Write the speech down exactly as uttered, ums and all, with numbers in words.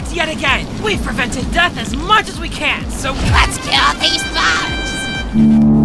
bugs yet again. We've prevented death as much as we can, so let's kill these bugs!